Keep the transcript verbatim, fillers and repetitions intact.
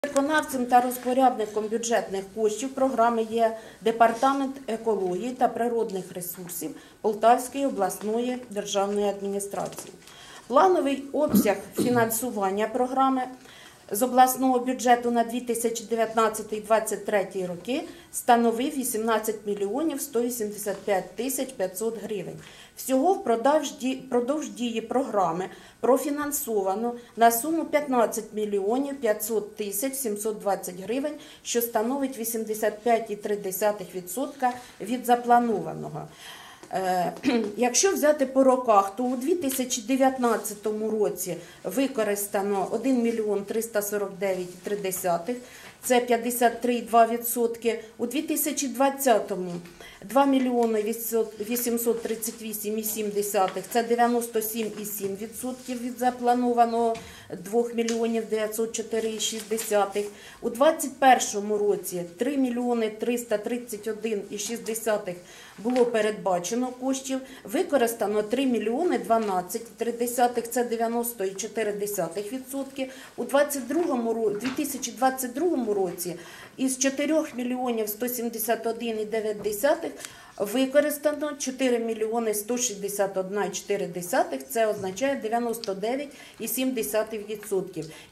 Виконавцем та розпорядником бюджетних коштів програми є Департамент екології та природних ресурсів Полтавської обласної державної адміністрації. Плановий обсяг фінансування програми з обласного бюджету на дві тисячі дев'ятнадцятий - двадцять третій роки становив вісімнадцять мільйонів сто вісімдесят п'ять тисяч п'ятсот гривень. Всього впродовж дії програми профінансовано на суму п'ятнадцять мільйонів п'ятсот тисяч сімсот двадцять гривень, що становить вісімдесят п'ять цілих три десятих відсотка від запланованого. Якщо взяти по роках, то у дві тисячі дев'ятнадцятому році використано один мільйон триста сорок дев'ять цілих три десятих, це п'ятдесят три цілих два відсотки. У дві тисячі двадцятому два мільйони вісімсот тридцять вісім цілих сім десятих, це дев'яносто сім цілих сім відсотків від запланованого два мільйони дев'ятсот чотири цілих шість десятих. У двадцять першому році три мільйони триста тридцять один цілих шість десятих було передбачено коштів, використано три мільйони дванадцять цілих три десятих, це дев'яносто цілих чотири десятих відсотки. У дві тисячі двадцять другому році із чотирьох мільйонів сто сімдесят один цілих дев'ять десятих використано чотири мільйони сто шістдесят один цілих чотири десятих, це означає дев'яносто дев'ять цілих сім десятих відсотків.